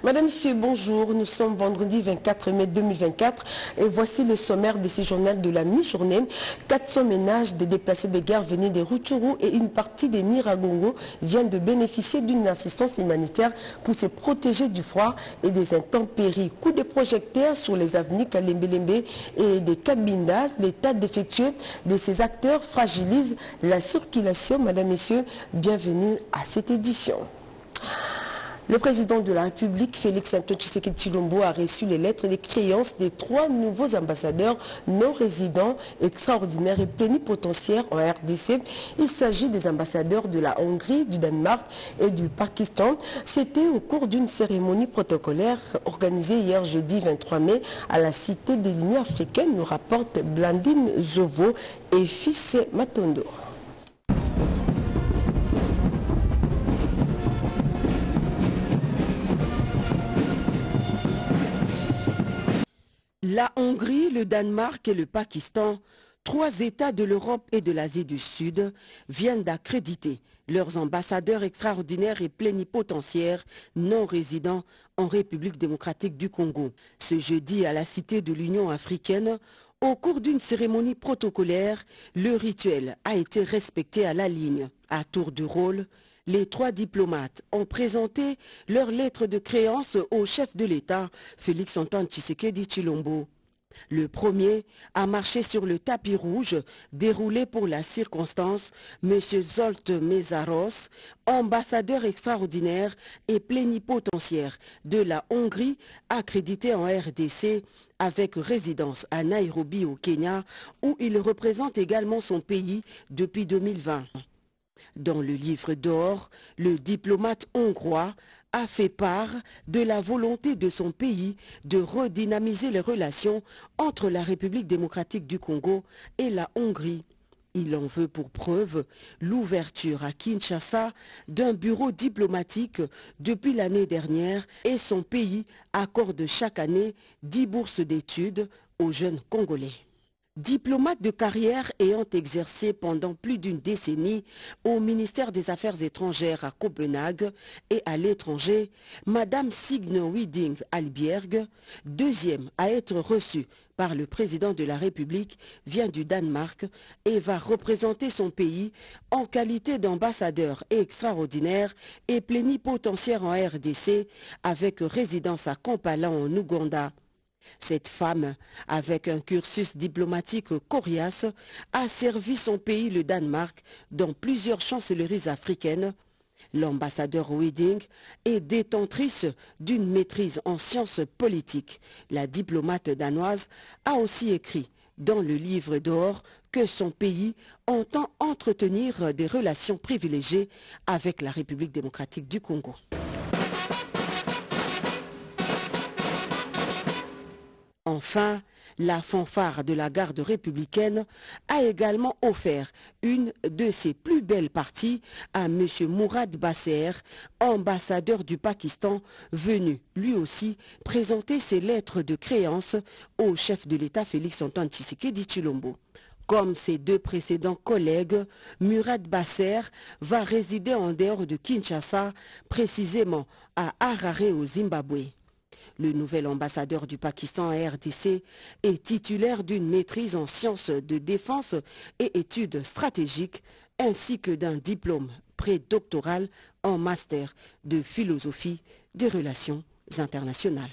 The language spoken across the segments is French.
Madame, Monsieur, bonjour. Nous sommes vendredi 24 mai 2024 et voici le sommaire de ce journal de la mi-journée. 400 ménages des déplacés de guerre venus de Rutshuru et une partie des Nyiragongo viennent de bénéficier d'une assistance humanitaire pour se protéger du froid et des intempéries. Coup de projecteur sur les avenues Kalembe et des Cabindas, l'état défectueux de ces acteurs fragilise la circulation. Madame, Messieurs, bienvenue à cette édition. Le président de la République, Félix Antoine Tshisekedi Tshilombo, a reçu les lettres de créance des 3 nouveaux ambassadeurs non résidents extraordinaires et plénipotentiaires en RDC. Il s'agit des ambassadeurs de la Hongrie, du Danemark et du Pakistan. C'était au cours d'une cérémonie protocolaire organisée hier jeudi 23 mai à la Cité de l'Union africaine, nous rapporte Blandine Zovo et Fils Matondo. La Hongrie, le Danemark et le Pakistan, 3 États de l'Europe et de l'Asie du Sud, viennent d'accréditer leurs ambassadeurs extraordinaires et plénipotentiaires non résidents en République démocratique du Congo. Ce jeudi, à la Cité de l'Union africaine, au cours d'une cérémonie protocolaire, le rituel a été respecté à la ligne. À tour de rôle, les 3 diplomates ont présenté leur lettre de créance au chef de l'État, Félix Antoine Tshisekedi Tshilombo. Le premier a marché sur le tapis rouge déroulé pour la circonstance, M. Zsolt Mészáros, ambassadeur extraordinaire et plénipotentiaire de la Hongrie, accrédité en RDC, avec résidence à Nairobi au Kenya, où il représente également son pays depuis 2020. Dans le livre d'or, le diplomate hongrois a fait part de la volonté de son pays de redynamiser les relations entre la République démocratique du Congo et la Hongrie. Il en veut pour preuve l'ouverture à Kinshasa d'un bureau diplomatique depuis l'année dernière et son pays accorde chaque année 10 bourses d'études aux jeunes Congolais. Diplomate de carrière ayant exercé pendant plus d'une décennie au ministère des Affaires étrangères à Copenhague et à l'étranger, Madame Signe Widing Alberg, deuxième à être reçue par le président de la République, vient du Danemark et va représenter son pays en qualité d'ambassadeur extraordinaire et plénipotentiaire en RDC avec résidence à Kampala en Ouganda. Cette femme, avec un cursus diplomatique coriace, a servi son pays, le Danemark, dans plusieurs chancelleries africaines. L'ambassadeur Widing est détentrice d'une maîtrise en sciences politiques. La diplomate danoise a aussi écrit dans le livre d'or que son pays entend entretenir des relations privilégiées avec la République démocratique du Congo. Enfin, la fanfare de la garde républicaine a également offert une de ses plus belles parties à M. Mourad Basser, ambassadeur du Pakistan, venu lui aussi présenter ses lettres de créance au chef de l'État Félix Antoine Tshisekedi Tshilombo. Comme ses 2 précédents collègues, Mourad Basser va résider en dehors de Kinshasa, précisément à Harare au Zimbabwe. Le nouvel ambassadeur du Pakistan à RDC est titulaire d'une maîtrise en sciences de défense et études stratégiques ainsi que d'un diplôme prédoctoral en master de philosophie des relations internationales.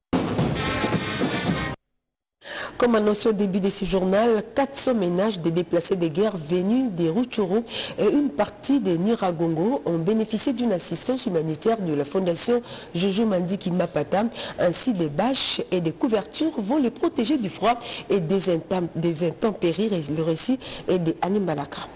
Comme annoncé au début de ce journal, 400 ménages des déplacés de guerre venus des Rutshuru et une partie des Nyiragongo ont bénéficié d'une assistance humanitaire de la Fondation Jojo Mandiki Mapata. Ainsi, des bâches et des couvertures vont les protéger du froid et des intempéries. Le récit est de Annie Malaka.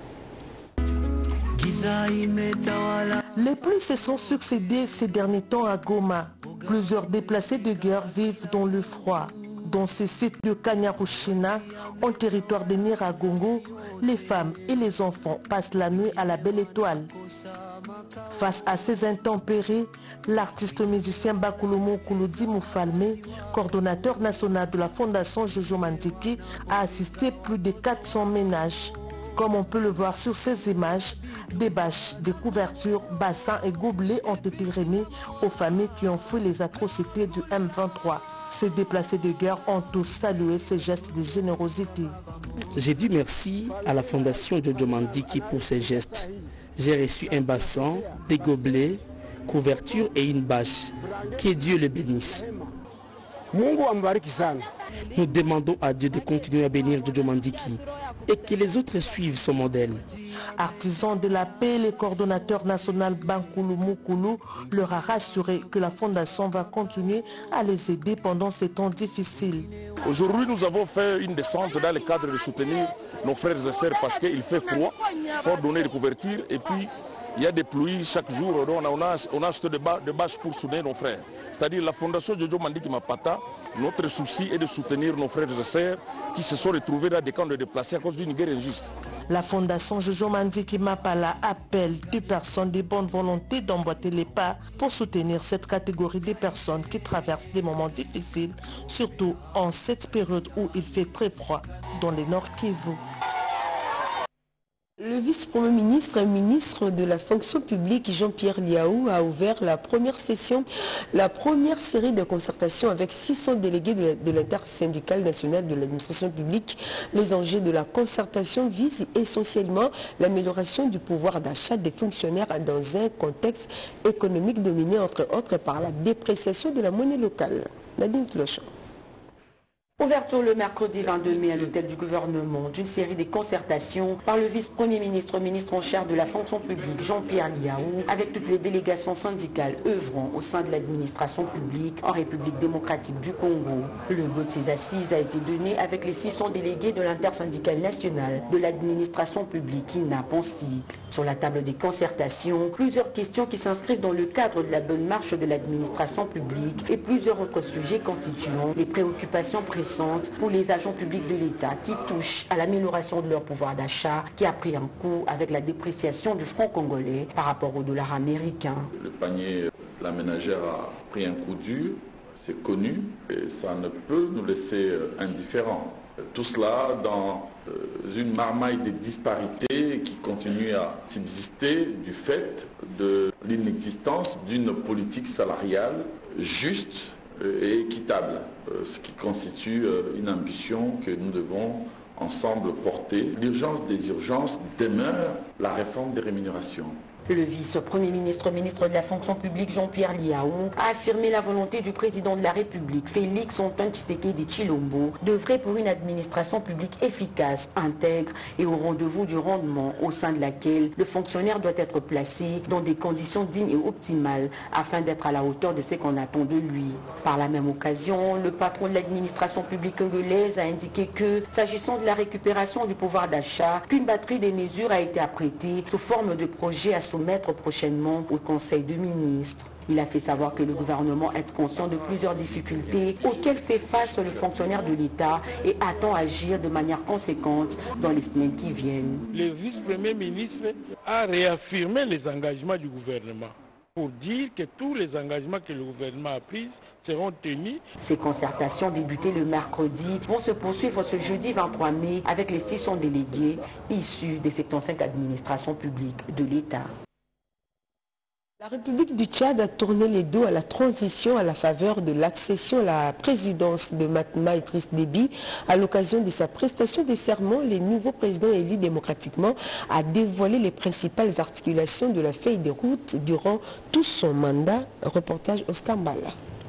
Les pluies se sont succédées ces derniers temps à Goma. Plusieurs déplacés de guerre vivent dans le froid. Dans ces sites de Kanyarushina, en territoire de Nyiragongo, les femmes et les enfants passent la nuit à la belle étoile. Face à ces intempéries, l'artiste musicien Bakulumo Kuludi Moufalme, coordonnateur national de la Fondation Jojo Mandiki, a assisté plus de 400 ménages. Comme on peut le voir sur ces images, des bâches, des couvertures, bassins et gobelets ont été remis aux familles qui ont fui les atrocités du M23. Ces déplacés de guerre ont tous salué ces gestes de générosité. J'ai dit merci à la fondation Jojo Mandiki pour ces gestes. J'ai reçu un bassin, des gobelets, couverture et une bâche. Que Dieu le bénisse. Nous demandons à Dieu de continuer à bénir Jojo Mandiki et que les autres suivent son modèle. Artisans de la paix, le coordonnateur national Bankoulou Moukoulou leur a rassuré que la fondation va continuer à les aider pendant ces temps difficiles. Aujourd'hui, nous avons fait une descente dans le cadre de soutenir nos frères et sœurs parce qu'il fait froid, pour donner des couvertures et puis il y a des pluies chaque jour. On a acheté des bâches pour soutenir nos frères. C'est-à-dire la fondation Jojo Mandiki Mapata, notre souci est de soutenir nos frères et sœurs qui se sont retrouvés dans des camps de déplacés à cause d'une guerre injuste. La fondation Jojo Mandiki Mapala appelle des personnes de bonne volonté d'emboîter les pas pour soutenir cette catégorie de personnes qui traversent des moments difficiles, surtout en cette période où il fait très froid dans le Nord Kivu. Le vice-premier ministre et ministre de la fonction publique Jean-Pierre Liaou a ouvert la première session, la première série de concertations avec 600 délégués de l'intersyndicale nationale de l'administration publique. Les enjeux de la concertation visent essentiellement l'amélioration du pouvoir d'achat des fonctionnaires dans un contexte économique dominé entre autres par la dépréciation de la monnaie locale. Nadine Clochon. Ouverture le mercredi 22 mai à l'hôtel du gouvernement d'une série de concertations par le vice-premier ministre, ministre en charge de la fonction publique Jean-Pierre Liaou, avec toutes les délégations syndicales œuvrant au sein de l'administration publique en République démocratique du Congo. Le goût de ces assises a été donné avec les 600 délégués de l'intersyndicale nationale de l'administration publique INA-PONSIC. Sur la table des concertations, plusieurs questions qui s'inscrivent dans le cadre de la bonne marche de l'administration publique et plusieurs autres sujets constituant les préoccupations précises pour les agents publics de l'État qui touchent à l'amélioration de leur pouvoir d'achat qui a pris un coup avec la dépréciation du franc congolais par rapport au dollar américain. Le panier de la ménagère a pris un coup dur, c'est connu, et ça ne peut nous laisser indifférents. Tout cela dans une marmaille de disparités qui continue à subsister du fait de l'inexistence d'une politique salariale juste et équitable, ce qui constitue une ambition que nous devons ensemble porter. L'urgence des urgences demeure la réforme des rémunérations. Le vice-premier ministre, ministre de la fonction publique Jean-Pierre Liaou a affirmé la volonté du président de la République, Félix Antoine Tshisekedi Tshilombo, d'œuvrer pour une administration publique efficace, intègre et au rendez-vous du rendement, au sein de laquelle le fonctionnaire doit être placé dans des conditions dignes et optimales afin d'être à la hauteur de ce qu'on attend de lui. Par la même occasion, le patron de l'administration publique congolaise a indiqué que, s'agissant de la récupération du pouvoir d'achat, qu'une batterie de mesures a été apprêtée sous forme de projet à soumettre prochainement au Conseil des ministres. Il a fait savoir que le gouvernement est conscient de plusieurs difficultés auxquelles fait face le fonctionnaire de l'État et attend agir de manière conséquente dans les semaines qui viennent. Le vice-premier ministre a réaffirmé les engagements du gouvernement pour dire que tous les engagements que le gouvernement a pris seront tenus. Ces concertations débutées le mercredi vont se poursuivre ce jeudi 23 mai avec les 600 délégués issus des 75 administrations publiques de l'État. La République du Tchad a tourné les dos à la transition à la faveur de l'accession à la présidence de Mahatma Idriss Déby. À l'occasion de sa prestation de serment, le nouveau président élu démocratiquement a dévoilé les principales articulations de la feuille de route durant tout son mandat. Reportage Oscar Mbala.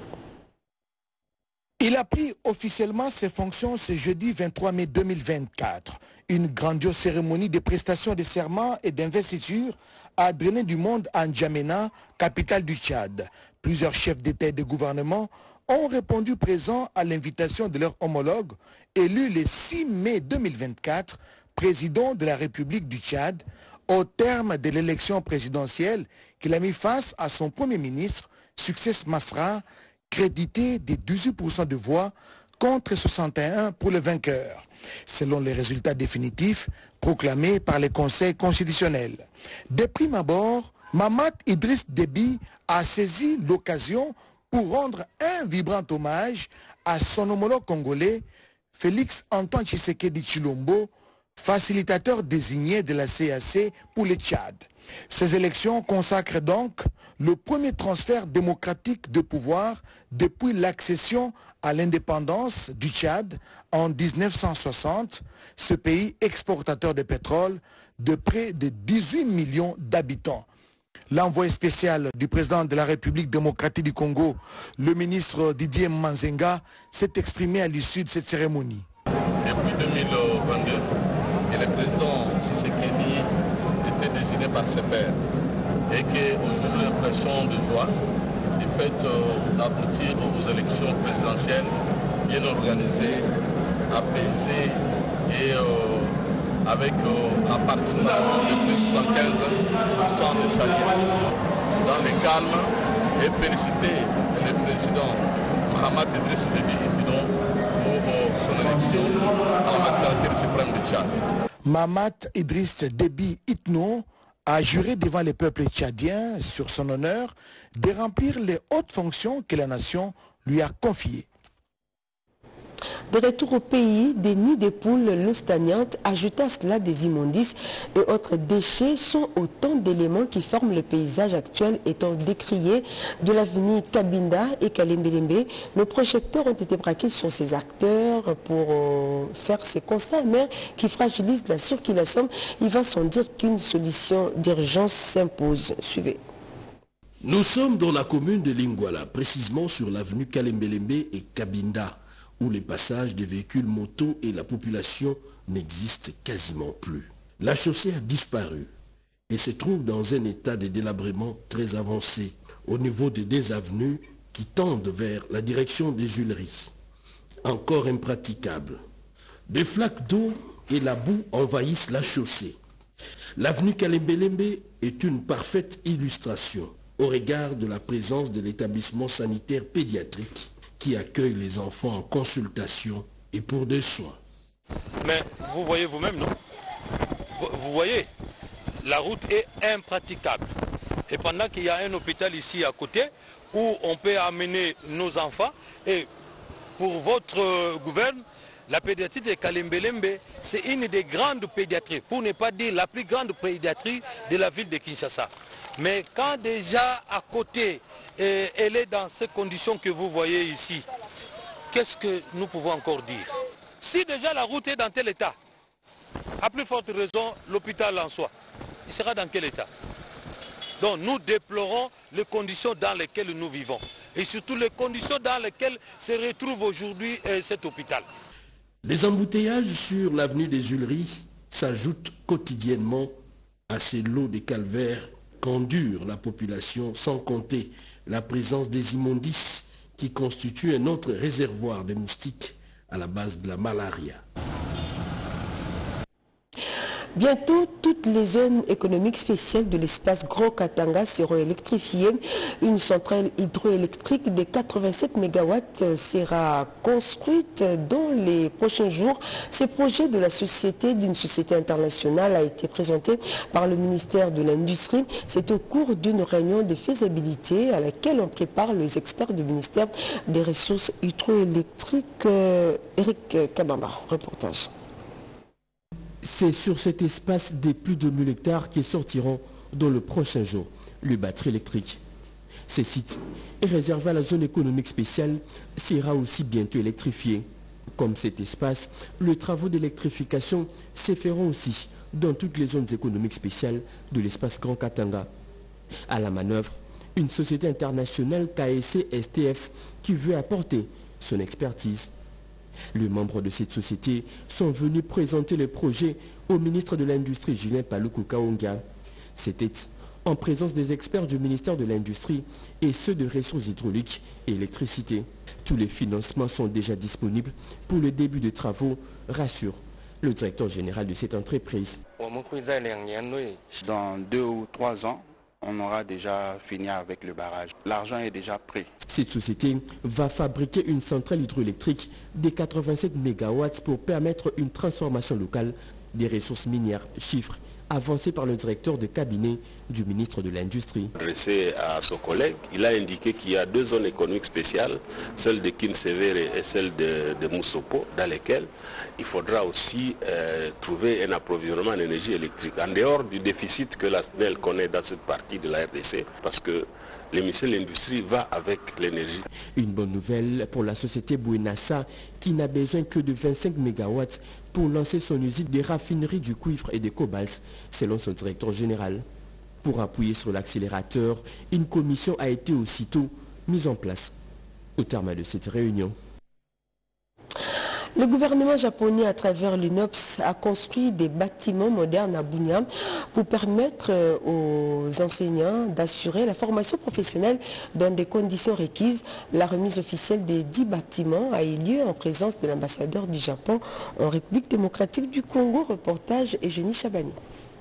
Il a pris officiellement ses fonctions ce jeudi 23 mai 2024. Une grandiose cérémonie de prestation de serment et d'investiture a drainé du monde à N'Djamena, capitale du Tchad. Plusieurs chefs d'État et de gouvernement ont répondu présents à l'invitation de leur homologue, élu le 6 mai 2024, président de la République du Tchad, au terme de l'élection présidentielle qu'il a mis face à son premier ministre, Succès Masra, crédité de 18% de voix contre 61 pour le vainqueur, selon les résultats définitifs proclamés par le Conseil constitutionnel. De prime abord, Mahatma Idriss Déby a saisi l'occasion pour rendre un vibrant hommage à son homologue congolais, Félix Antoine Tshisekedi Tshilombo, facilitateur désigné de la CAC pour le Tchad. Ces élections consacrent donc le premier transfert démocratique de pouvoir depuis l'accession à l'indépendance du Tchad en 1960, ce pays exportateur de pétrole de près de 18 millions d'habitants. L'envoyé spécial du président de la République démocratique du Congo, le ministre Didier Manzenga, s'est exprimé à l'issue de cette cérémonie. Depuis 2022, le président Tshisekedi était désigné par ses pairs et qu'aujourd'hui l'impression de joie du fait d'aboutir aux élections présidentielles bien organisées, apaisées et avec la participation de plus de 75% des Tchadiens dans le calme, et féliciter le président Mahamat Idriss Déby Itno pour son élection à la magistrature suprême du Tchad. Mahamat Idriss Déby Itno a juré devant les peuples tchadiens sur son honneur de remplir les hautes fonctions que la nation lui a confiées. De retour au pays, des nids de poules, l'eau stagnante, ajoutés à cela des immondices et autres déchets sont autant d'éléments qui forment le paysage actuel étant décrié de l'avenue Kabinda et Kalembelembe. Nos projecteurs ont été braqués sur ces acteurs pour faire ces constats amers qui fragilisent la circulation. Il va sans dire qu'une solution d'urgence s'impose. Suivez. Nous sommes dans la commune de Lingwala, précisément sur l'avenue Kalembelembe et Kabinda, où les passages des véhicules motos et la population n'existent quasiment plus. La chaussée a disparu et se trouve dans un état de délabrement très avancé au niveau des deux avenues qui tendent vers la direction des Huileries. Encore impraticable. Des flaques d'eau et la boue envahissent la chaussée. L'avenue Kalembelembe est une parfaite illustration au regard de la présence de l'établissement sanitaire pédiatrique qui accueille les enfants en consultation et pour des soins. Mais vous voyez vous-même, non? Vous voyez, la route est impraticable. Et pendant qu'il y a un hôpital ici à côté où on peut amener nos enfants, et pour votre gouverne, la pédiatrie de Kalembelembe, c'est une des grandes pédiatries, pour ne pas dire la plus grande pédiatrie de la ville de Kinshasa. Mais quand déjà à côté, elle est dans ces conditions que vous voyez ici, qu'est-ce que nous pouvons encore dire? Si déjà la route est dans tel état, à plus forte raison, l'hôpital en soi, il sera dans quel état? Donc nous déplorons les conditions dans lesquelles nous vivons, et surtout les conditions dans lesquelles se retrouve aujourd'hui cet hôpital. Les embouteillages sur l'avenue des Huileries s'ajoutent quotidiennement à ces lots de calvaires qu'endure la population, sans compter la présence des immondices qui constituent un autre réservoir de moustiques à la base de la malaria. Bientôt, toutes les zones économiques spéciales de l'espace Grand Katanga seront électrifiées. Une centrale hydroélectrique de 87 MW sera construite dans les prochains jours. Ce projet de la société, d'une société internationale, a été présenté par le ministère de l'Industrie. C'est au cours d'une réunion de faisabilité à laquelle on prépare les experts du ministère des Ressources hydroélectriques. Eric Kabamba, reportage. C'est sur cet espace des plus de 1000 hectares qui sortiront dans le prochain jour les batteries électriques. Ce site est réservé à la zone économique spéciale, sera aussi bientôt électrifié. Comme cet espace, les travaux d'électrification se feront aussi dans toutes les zones économiques spéciales de l'espace Grand Katanga. À la manœuvre, une société internationale KSC STF qui veut apporter son expertise. Les membres de cette société sont venus présenter le projet au ministre de l'Industrie Julien Paluku Kaonga. C'était en présence des experts du ministère de l'Industrie et ceux de ressources hydrauliques et électricité. Tous les financements sont déjà disponibles pour le début des travaux, rassure le directeur général de cette entreprise. Dans 2 ou 3 ans, on aura déjà fini avec le barrage. L'argent est déjà prêt. Cette société va fabriquer une centrale hydroélectrique de 87 MW pour permettre une transformation locale des ressources minières. Chiffre avancée par le directeur de cabinet du ministre de l'Industrie. Adressé à son collègue, il a indiqué qu'il y a 2 zones économiques spéciales, celle de Kinsevere et celle de Moussopo, dans lesquelles il faudra aussi trouver un approvisionnement en énergie électrique, en dehors du déficit que la SNEL connaît dans cette partie de la RDC, parce que le ministère de l'Industrie va avec l'énergie. Une bonne nouvelle pour la société Bouenassa qui n'a besoin que de 25 MW pour lancer son usine de raffinerie du cuivre et de cobalt, selon son directeur général. Pour appuyer sur l'accélérateur, une commission a été aussitôt mise en place. Au terme de cette réunion, le gouvernement japonais, à travers l'UNOPS, a construit des bâtiments modernes à Bunia pour permettre aux enseignants d'assurer la formation professionnelle dans des conditions requises. La remise officielle des 10 bâtiments a eu lieu en présence de l'ambassadeur du Japon en République démocratique du Congo. Reportage Eugénie Chabani.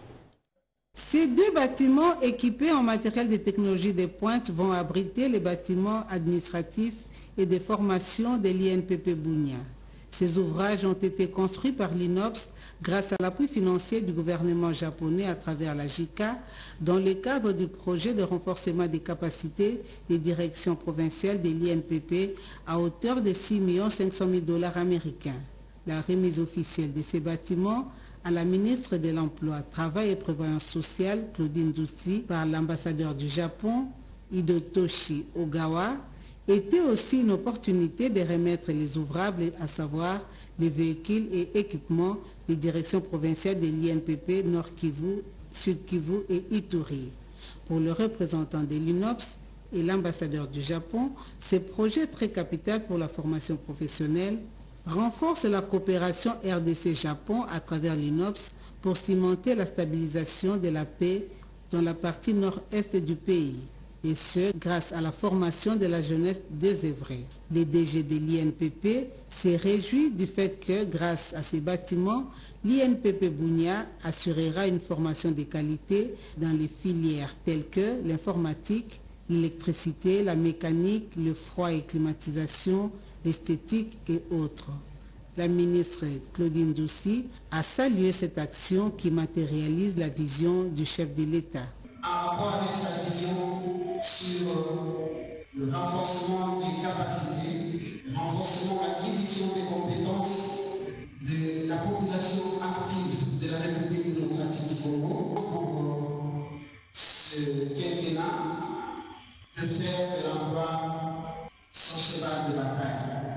Ces 2 bâtiments équipés en matériel de technologie de pointe vont abriter les bâtiments administratifs et de formation de l'INPP Bunia. Ces ouvrages ont été construits par l'INOPS grâce à l'appui financier du gouvernement japonais à travers la JICA dans le cadre du projet de renforcement des capacités des directions provinciales de l'INPP à hauteur de 6 500 000 $ américains. La remise officielle de ces bâtiments à la ministre de l'Emploi, Travail et Prévoyance sociale, Claudine Doucy, par l'ambassadeur du Japon, Hidotoshi Ogawa, était aussi une opportunité de remettre les ouvrables, à savoir les véhicules et équipements des directions provinciales de l'INPP Nord Kivu, Sud Kivu et Ituri. Pour le représentant de l'UNOPS et l'ambassadeur du Japon, ce projet très capital pour la formation professionnelle renforce la coopération RDC-Japon à travers l'UNOPS pour cimenter la stabilisation de la paix dans la partie nord-est du pays. Et ce, grâce à la formation de la jeunesse désœuvrée. Le DG de l'INPP s'est réjoui du fait que, grâce à ces bâtiments, l'INPP Bunia assurera une formation de qualité dans les filières telles que l'informatique, l'électricité, la mécanique, le froid et climatisation, l'esthétique et autres. La ministre Claudine Doucy a salué cette action qui matérialise la vision du chef de l'État. À avoir sa vision sur le renforcement des capacités, le renforcement de l'acquisition des compétences de la population active de la République démocratique du Congo pour ce quinquennat de faire de l'emploi son cheval de bataille.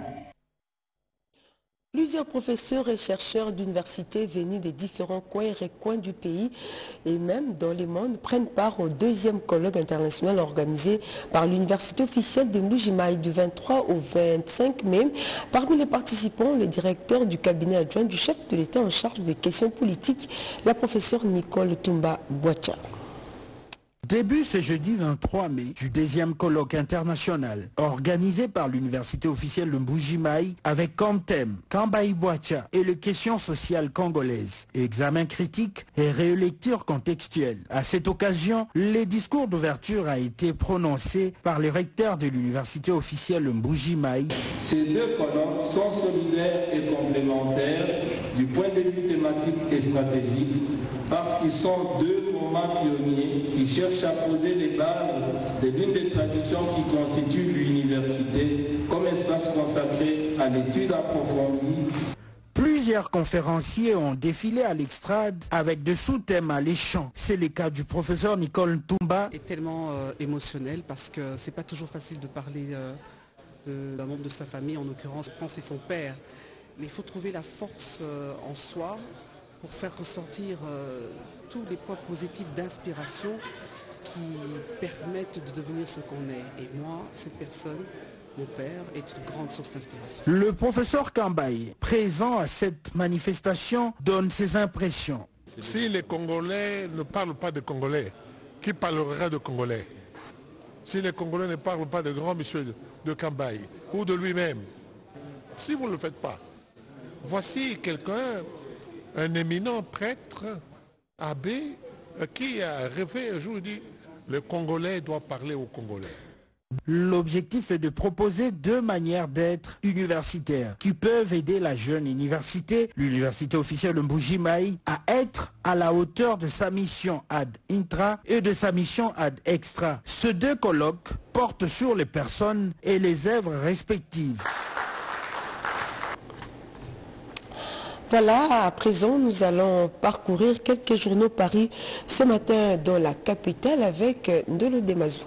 Plusieurs professeurs et chercheurs d'universités venus des différents coins et recoins du pays et même dans le monde prennent part au 2e colloque international organisé par l'université officielle de Mbuji-Mayi du 23 au 25 mai. Parmi les participants, le directeur du cabinet adjoint du chef de l'État en charge des questions politiques, la professeure Nicole Tumba Boacha. Début ce jeudi 23 mai du 2e colloque international organisé par l'université officielle de Mbuji-Mayi avec comme thème Kambayi Boacha et les questions sociales congolaises, examen critique et relecture contextuelle. À cette occasion, le discours d'ouverture a été prononcé par le recteur de l'université officielle de Mbuji-Mayi. Ces 2 colloques sont solidaires et complémentaires du point de vue thématique et stratégique parce qu'ils sont 2 moments pionniers qui cherchent à poser les bases de l'une des traditions qui constituent l'université comme espace consacré à l'étude approfondie. Plusieurs conférenciers ont défilé à l'extrade avec des sous-thèmes alléchants. C'est le cas du professeur Nicole Tumba. C'est tellement émotionnel parce que c'est pas toujours facile de parler d'un membre de sa famille, en l'occurrence quand c'est son père. Mais il faut trouver la force en soi pour faire ressortir tous les points positifs d'inspiration qui permettent de devenir ce qu'on est. Et moi, cette personne, mon père, est une grande source d'inspiration. Le professeur Kambayi, présent à cette manifestation, donne ses impressions. Si les Congolais ne parlent pas de Congolais, qui parlera de Congolais? Si les Congolais ne parlent pas de grand monsieur de Kambayi ou de lui-même, si vous ne le faites pas, voici quelqu'un, un éminent prêtre, abbé, qui a rêvé un jour, dit, le Congolais doit parler aux Congolais. L'objectif est de proposer deux manières d'être universitaire qui peuvent aider la jeune université, l'université officielle de Mbuji-Mayi, à être à la hauteur de sa mission ad intra et de sa mission ad extra. Ces deux colloques portent sur les personnes et les œuvres respectives. Voilà, à présent, nous allons parcourir quelques journaux Paris ce matin dans la capitale avec Ndolo Demazou.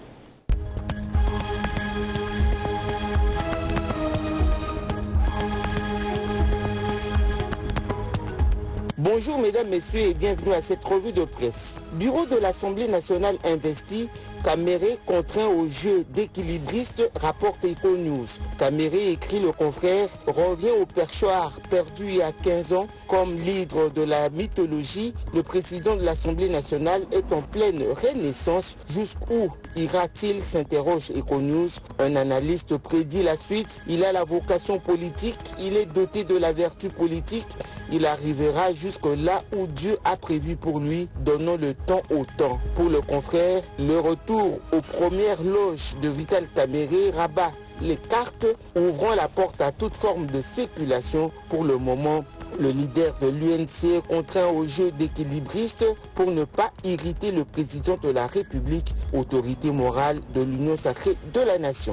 Bonjour mesdames, messieurs et bienvenue à cette revue de presse. Bureau de l'Assemblée nationale investi, Caméré contraint au jeu d'équilibriste, rapporte Econews. Caméré, écrit le confrère, revient au perchoir perdu il y a 15 ans. Comme l'hydre de la mythologie, le président de l'Assemblée nationale est en pleine renaissance. Jusqu'où ira-t-il, s'interroge Econews. Un analyste prédit la suite. Il a la vocation politique, il est doté de la vertu politique. Il arrivera jusque là où Dieu a prévu pour lui. Donnons le temps au temps. Pour le confrère, le retour aux premières loges de Vital Caméré rabat les cartes, ouvrant la porte à toute forme de spéculation. Pour le moment, le leader de l'UNC est contraint au jeu d'équilibriste pour ne pas irriter le président de la République, autorité morale de l'Union sacrée de la nation.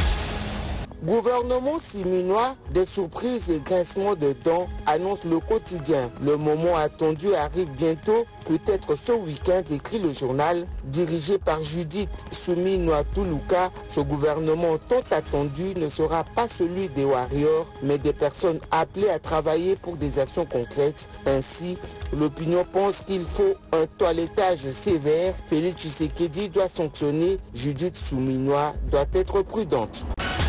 Gouvernement siminois, des surprises et grincements de dents, annonce le quotidien. Le moment attendu arrive bientôt, peut-être ce week-end, écrit le journal. Dirigé par Judith Suminwa-Tuluka, ce gouvernement tant attendu ne sera pas celui des warriors, mais des personnes appelées à travailler pour des actions concrètes. Ainsi, l'opinion pense qu'il faut un toilettage sévère. Félix Tshisekedi doit sanctionner, Judith Suminwa doit être prudente.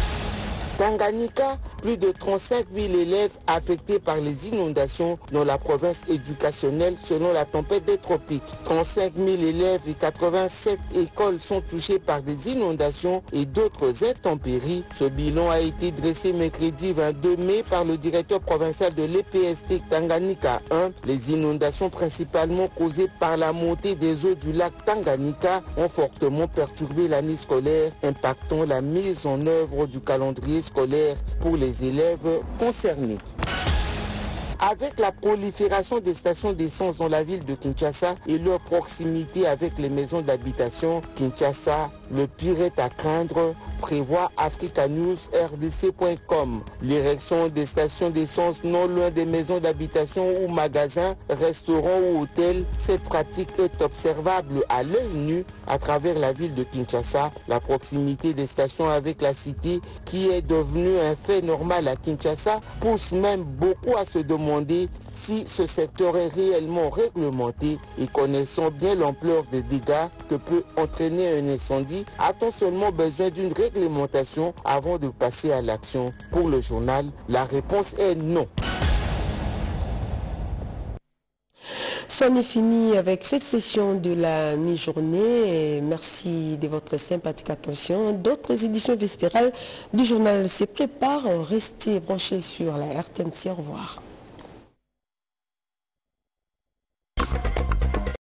Tanganyika, plus de 35 000 élèves affectés par les inondations dans la province éducationnelle selon la tempête des tropiques. 35 000 élèves et 87 écoles sont touchées par des inondations et d'autres intempéries. Ce bilan a été dressé mercredi 22 mai par le directeur provincial de l'EPST Tanganyika 1. Les inondations principalement causées par la montée des eaux du lac Tanganyika ont fortement perturbé l'année scolaire, impactant la mise en œuvre du calendrier scolaire pour les élèves concernés. Avec la prolifération des stations d'essence dans la ville de Kinshasa et leur proximité avec les maisons d'habitation, Kinshasa, le pire est à craindre, prévoit Africa News RDC.com. L'érection des stations d'essence non loin des maisons d'habitation ou magasins, restaurants ou hôtels, cette pratique est observable à l'œil nu à travers la ville de Kinshasa. La proximité des stations avec la cité, qui est devenue un fait normal à Kinshasa, pousse même beaucoup à se demander si ce secteur est réellement réglementé et connaissant bien l'ampleur des dégâts que peut entraîner un incendie, a-t-on seulement besoin d'une réglementation avant de passer à l'action? Pour le journal, la réponse est non. C'en est fini avec cette session de la mi-journée. Merci de votre sympathique attention. D'autres éditions vespérales du journal se préparent. Restez branchés sur la RTNC. Au revoir.